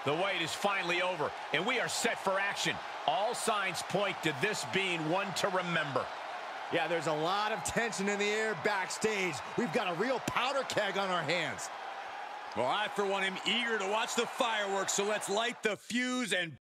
The wait is finally over, and we are set for action. All signs point to this being one to remember. Yeah, there's a lot of tension in the air backstage. We've got a real powder keg on our hands. Well, I, for one, am eager to watch the fireworks, so let's light the fuse and